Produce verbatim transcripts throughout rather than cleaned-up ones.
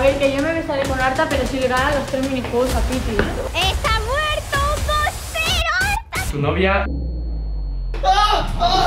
ver, que yo me besaré con Arta, pero si le ganan los tres minijuegos a Piti. ¡Está muerto! ¡dos cero! ¡Arta! Tu novia... ¡Ah! ¡Ah!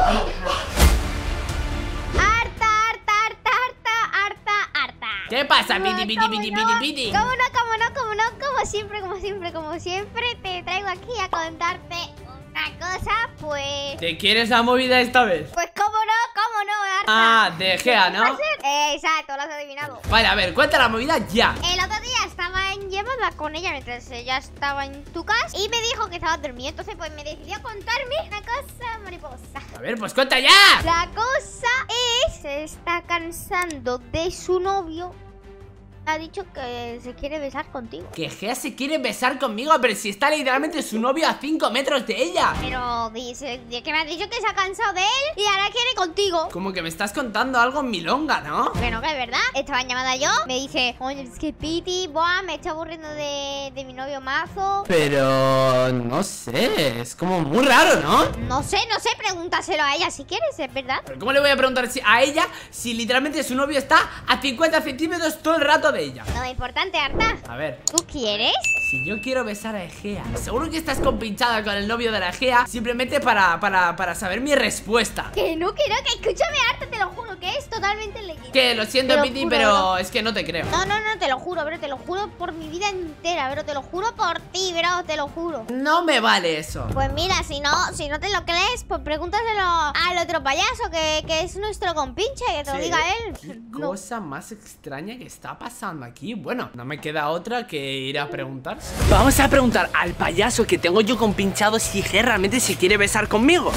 Harta, harta, harta, harta, harta, harta. ¿Qué pasa, Piti, Piti, Piti, Piti, Piti? ¿Cómo no, cómo no, cómo no? Como siempre, como siempre, como siempre, te traigo aquí a contarte una cosa, pues... ¿Te quieres la movida esta vez? Pues cómo no, cómo no, Arta. Ah, de Gea, ¿no? Eh, exacto, lo has adivinado. Vale, a ver, cuenta la movida ya. El otro día estaba en llamada con ella mientras ella estaba en tu casa y me dijo que estaba dormida. Entonces pues me decidió contarme una cosa mariposa. A ver, pues cuenta ya. La cosa es, se está cansando de su novio. Ha dicho que se quiere besar contigo. Que Gea se quiere besar conmigo, pero si está literalmente su novio a cinco metros de ella. Pero dice que me ha dicho que se ha cansado de él y ahora quiere contigo. Como que me estás contando algo milonga, ¿no? Bueno, que es verdad. Estaba en llamada yo. Me dice, oye, es que Piti, buah, me está aburriendo de, de mi novio mazo. Pero... no sé, es como muy raro, ¿no? No sé, no sé, pregúntaselo a ella si quieres, es verdad. Pero ¿cómo le voy a preguntar si a ella si literalmente su novio está a cincuenta centímetros todo el rato de ella? No es importante, Arta. A ver, ¿Tú quieres? si yo quiero besar a Egea, seguro que estás compinchada con el novio de la Egea simplemente para, para, para saber mi respuesta. Que no, que no, que escúchame, Arta, te lo juro, que es totalmente legítimo. Que lo siento, Te lo Piti, juro, pero bro. es que no te creo. No, no, no, te lo juro, bro, te lo juro por mi vida entera, bro, te lo juro por ti, bro, te lo juro. No me vale eso. Pues mira, si no, si no te lo crees, pues pregúntaselo al otro payaso que, que es nuestro compinche, que te lo Sí. diga él. ¿Qué No. cosa más extraña que está pasando aquí? Bueno, no me queda otra que ir a preguntar. Vamos a preguntar al payaso que tengo yo compinchado si Gea realmente se quiere besar conmigo.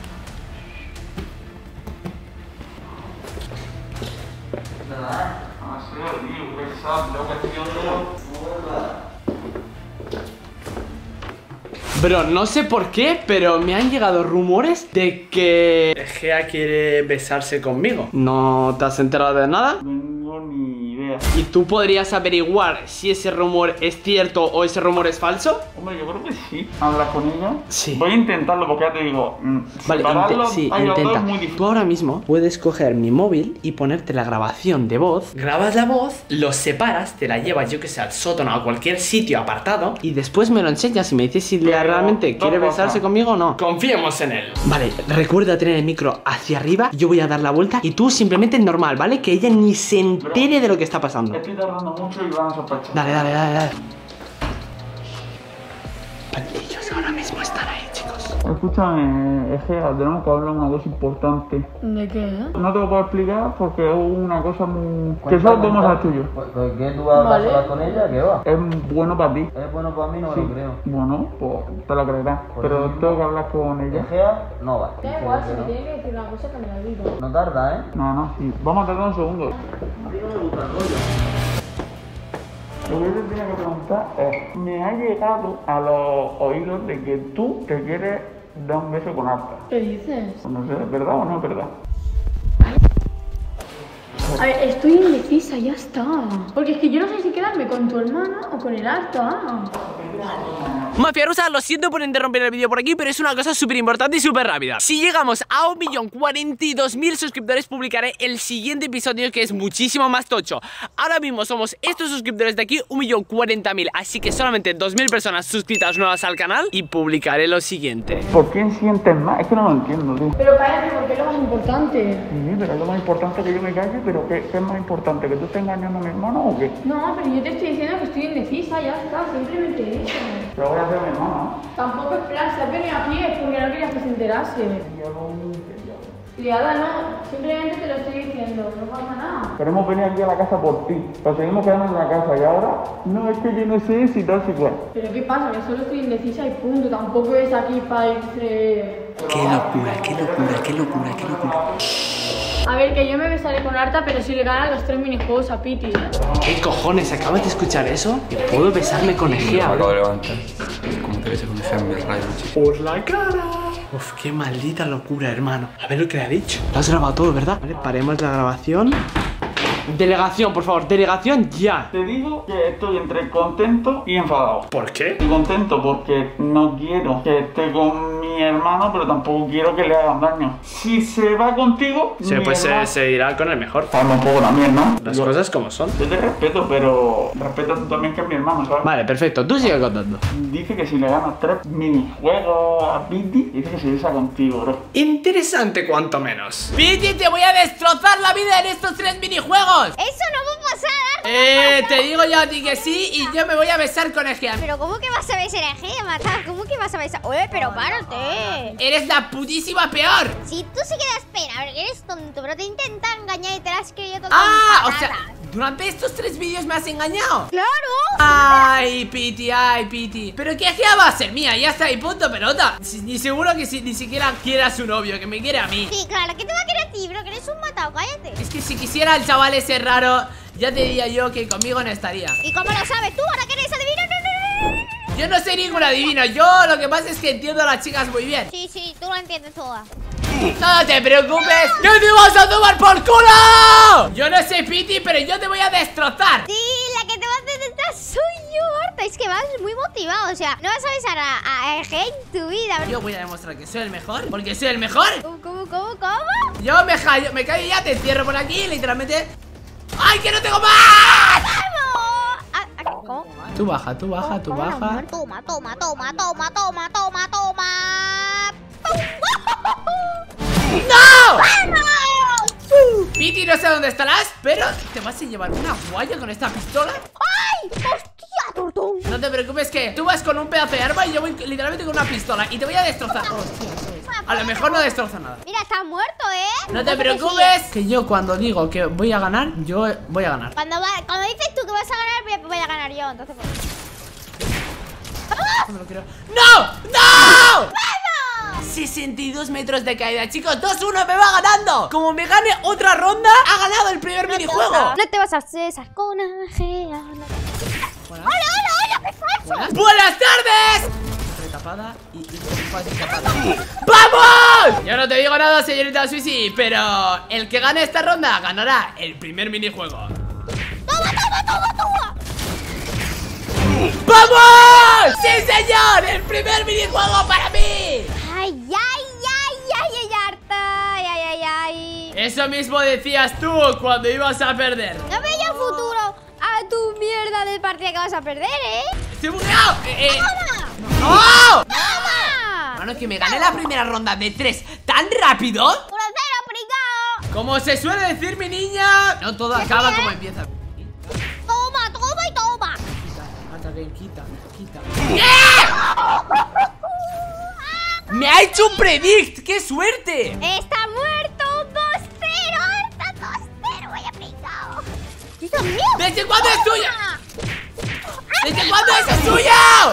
Bro, no sé por qué, pero me han llegado rumores de que Gea quiere besarse conmigo. ¿No te has enterado de nada? No tengo ni idea. ¿Y tú podrías averiguar si ese rumor es cierto o ese rumor es falso? Hombre, yo creo que sí. ¿Hablas con ella? Sí. Voy a intentarlo porque ya te digo. mmm, Vale, separarlo inte sí, a ellos dos intenta. es muy difícil. Tú ahora mismo puedes coger mi móvil y ponerte la grabación de voz. Grabas la voz, lo separas, te la llevas, yo que sé, al sótano o a cualquier sitio apartado y después me lo enseñas y me dices si Pero, realmente dos quiere cosas. besarse conmigo o no. Confiemos en él. Vale, recuerda tener el micro hacia arriba. Yo voy a dar la vuelta y tú simplemente normal, ¿vale? Que ella ni se entere de lo que está pasando. Estoy tardando mucho y van a sospechar. Dale, dale, dale, dale. Vale, ellos ahora mismo están ahí, chicos. Escúchame, Egea, tenemos que hablar una cosa importante. ¿De qué? No te lo puedo explicar porque es una cosa muy... que solo podemos hacer tuyo. ¿Por qué tú vas Vale. a hablar con ella? ¿Qué va? Es bueno para ti. ¿Es bueno para mí? No me lo creo. Bueno, pues te lo creerás. Por Pero eso. tengo que hablar con ella. Egea, no va. Da igual, si me tiene que decir una cosa que me la diga. No tarda, ¿eh? No, no, sí. Vamos a tardar un segundo. A mí no me gusta el rollo. Lo que yo te tenía que preguntar es, me ha llegado a los oídos de que tú te quieres dar un beso con Arta. ¿Qué dices? No sé, ¿es verdad o no es verdad? A ver, estoy indecisa, ya está. Porque es que yo no sé si quedarme con tu hermana o con el Arta. Mafia Rusa, lo siento por interrumpir el vídeo por aquí, pero es una cosa súper importante y súper rápida. Si llegamos a un millón cuarenta y dos mil suscriptores, publicaré el siguiente episodio, que es muchísimo más tocho. Ahora mismo somos estos suscriptores de aquí, un millón cuarenta mil, así que solamente dos mil personas suscritas nuevas al canal y publicaré lo siguiente. ¿Por quién sientes más? Es que no lo entiendo, tío. Pero cállate, porque es lo más importante. Sí, pero es lo más importante que yo me calle, pero ¿qué, qué es más importante? ¿Que tú estés engañando a mi hermano o qué? No, pero yo te estoy diciendo que estoy indecisa, ya está, simplemente eso. Pero voy a hacer a mi hermano. Tampoco es plan, se ha venido a pie porque no querías que se enterase. Liada no, simplemente te lo estoy diciendo, no pasa nada. Queremos venir aquí a la casa por ti, pero seguimos quedando en la casa y ahora, no, es que yo no sé si tal, si cual. Pero ¿qué pasa? Que solo estoy indecisa y punto, tampoco es aquí para irse... Qué locura, qué locura, qué locura, qué locura. A ver, que yo me besaré con Arta, pero si le ganan los tres minijuegos a Piti, ¿eh? ¿Qué cojones? ¿Acabas de escuchar eso? Que puedo besarme con Egea. Me acabo de levantar. Como te ves con ese en mi radio, chico. Por la cara. Uf, qué maldita locura, hermano. A ver lo que le ha dicho. Lo has grabado todo, ¿verdad? Vale, paremos la grabación. Delegación, por favor, delegación ya. Te digo que estoy entre contento y enfadado. ¿Por qué? Estoy contento porque no quiero que esté con mi hermano, pero tampoco quiero que le hagan daño. Si se va contigo, Sí, mi pues se, hermano... se irá con el mejor. Falta un poco también, ¿no? Las Yo- cosas como son. Yo te respeto, pero respeta tú también que es mi hermano, ¿sabes? Vale, perfecto, tú sigue contando. Dice que si le ganas tres minijuegos a Piti, dice que se irá contigo, bro. Interesante cuanto menos. Piti, te voy a destrozar la vida en estos tres minijuegos. Eso no va a pasar. Eh, te digo yo a ti que sí y yo me voy a besar con Egea. Pero ¿cómo que vas a besar a Egea, matar? ¿Cómo que vas a besar? Oye, pero párate. Eres la putísima peor. Si tú sí que das pena, porque eres tonto, pero te intenta engañar y te la has creído todo. Ah, con o sea, patadas. durante estos tres vídeos me has engañado. ¡Claro! Ay, Piti, ay, Piti. Pero que Egea va a ser mía, ya está, y punto pelota. Si- Ni seguro que si, ni siquiera quiera a su novio, que me quiere a mí. Sí, claro, que te va a querer a ti, bro, que eres un matado, cállate. Es que si quisiera el chaval ese raro, ya te diría yo que conmigo no estaría. ¿Y cómo lo sabes tú? ¿Ahora que eres adivino? No, no, no, no. Yo no soy ningún adivino, yo lo que pasa es que entiendo a las chicas muy bien. Sí, sí, tú lo entiendes toda. No te preocupes, ¡que te vas a tomar por culo! Yo no soy Piti, pero yo te voy a destrozar. Sí, la que te va a hacer detrás soy yo, Arta. Es que vas muy motivado, o sea, no vas a besar a, a Egea en tu vida. Yo voy a demostrar que soy el mejor, porque soy el mejor. ¿Cómo, cómo, cómo, cómo? Yo me callo, me callo y ya te encierro por aquí, literalmente. ¡Ay, que no tengo más! ¡Vamos! Ah, ah, ¿Cómo? Tú baja, tú baja, tú Toma, baja. Toma, toma, toma, toma, toma, toma, toma. ¡No! ¡Vamos! Piti, no sé dónde estarás, pero te vas a llevar una guaya con esta pistola. ¡Ay! ¡Hostia, tortón! No te preocupes que tú vas con un pedazo de arma y yo voy literalmente con una pistola y te voy a destrozar. Hostia, a lo mejor no destrozo nada. Mira, está muerto, ¿eh? No te ¿Cómo que preocupes, sigue? que yo cuando digo que voy a ganar, yo voy a ganar. Cuando, va, cuando dices tú que vas a ganar, voy a, voy a ganar yo, entonces pues. No me lo creo. ¡No! ¡No! sesenta y dos metros de caída, chicos, dos uno, me va ganando. Como me gane otra ronda, ha ganado el primer minijuego. No te vas a cesar con Egea. No. Buenas. ¡Hola, hola, hola! ¡Qué falso! Buenas, ¡Buenas tardes! Retapada y, y fácil escapada. ¡Vamos! Yo no te digo nada, señorita Suisi, pero el que gane esta ronda ganará el primer minijuego. ¡Toma, toma, toma, toma! ¡Vamos! ¡Sí, señor! ¡El primer minijuego para mí! ¡Ay, ay, ay, ay, ay, harta! ¡Ay, ay, ay, ay! Eso mismo decías tú cuando ibas a perder. No veía un futuro a tu mierda del partido que vas a perder, ¿eh? ¡Estoy bugueado! Eh, eh. ¡Toma! ¡No! ¡Toma! Mano, que me gané la primera ronda de tres tan rápido. ¡uno cero, pringao! Como se suele decir, mi niña, no todo acaba como empieza. ¡Toma, toma y toma! Quita, quita, quita. ¿Qué? ¡Me ha hecho un predict! ¡Qué suerte! ¡Está muerto! ¡dos cero! ¡Harta! ¡dos cero! ¡Vaya pringao! ¡Dios mío! ¿Desde cuándo es tuya? ¡Ah! ¿Desde cuándo eso es tuyo?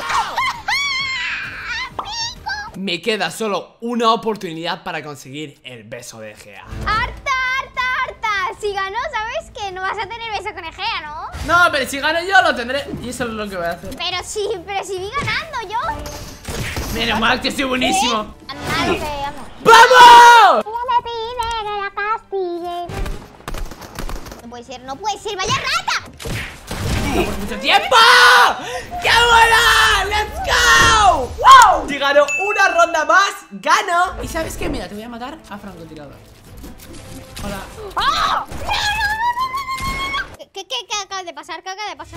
Me queda solo una oportunidad para conseguir el beso de Egea. ¡Harta, harta, harta! Si ganó, ¿sabes que no vas a tener beso con Egea, no? No, pero si gano yo lo tendré. Y eso es lo que voy a hacer. Pero sí, pero si vi ganando yo. Menos mal que soy buenísimo. Anda, lo que amo. ¡Vamos! Ella me pide que la castigue. No puede ser, no puede ser, vaya rata. ¡Por mucho tiempo! ¡Qué buena! ¡Let's go! ¡Wow! Si gano una ronda más, gano. ¿Y sabes qué? Mira, te voy a matar a francotirador. Hola. ¡Oh! ¡No, no, no, no, no, no! ¿Qué, qué, qué acaba de pasar? ¿Qué acaba de pasar?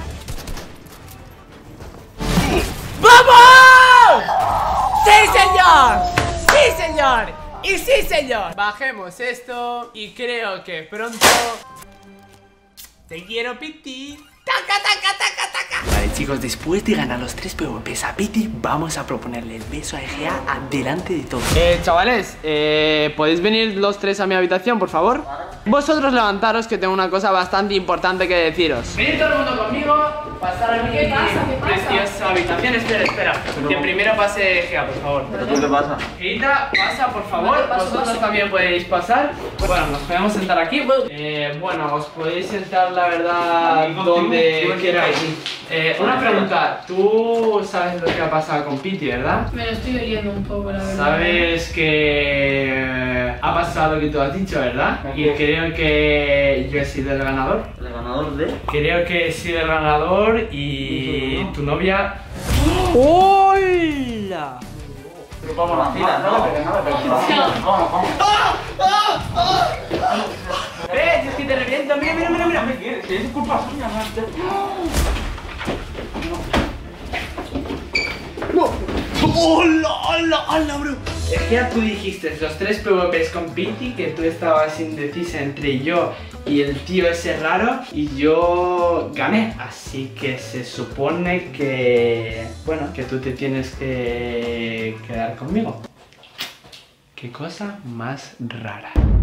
¡Vamos! ¡Sí, señor! ¡Sí, señor! ¡Y sí, señor! Bajemos esto y creo que pronto... ¡Te quiero, Piti! ¡Taca, taca, taca, taca! Vale, chicos, después de ganar los tres P V Ps a Piti, vamos a proponerle el beso a Egea delante de todos. Eh, chavales, eh, ¿podéis venir los tres a mi habitación, por favor? Vosotros levantaros, que tengo una cosa bastante importante que deciros. Venid todo el mundo conmigo, pasar a mi ¿Qué pasa? ¿Qué pasa? preciosa habitación. Espera, espera. Que primero pase Egea, por favor. ¿Pero tú qué pasa? Eita, pasa, por favor. Vale, paso, Vosotros paso. también podéis pasar. Bueno, nos podemos sentar aquí. Eh, bueno, os podéis sentar, la verdad, donde queráis. Eh, una pregunta. Tú sabes lo que ha pasado con Piti, ¿verdad? Me lo estoy oyendo un poco, la verdad. Sabes que ha pasado lo que tú has dicho, ¿verdad? Y creo que yo he sido el ganador. ¿El ganador de? Creo que he sido el ganador y tu novia... ¡Hola! Pero vamos, Vacila, no, no, no. le pegues, no le pegues. Vamos, vamos. ¡Eh! Si es que te reviento, mira, mira, mira, mira. ¿Qué quieres? Si es culpa suya, no. ¡Hola, hola, hola, bro! Es que ya tú dijiste los tres PvPs con Pity, que tú estabas indecisa entre yo y el tío ese raro, y yo gané. Así que se supone que... bueno, que tú te tienes que quedar conmigo. Qué cosa más rara.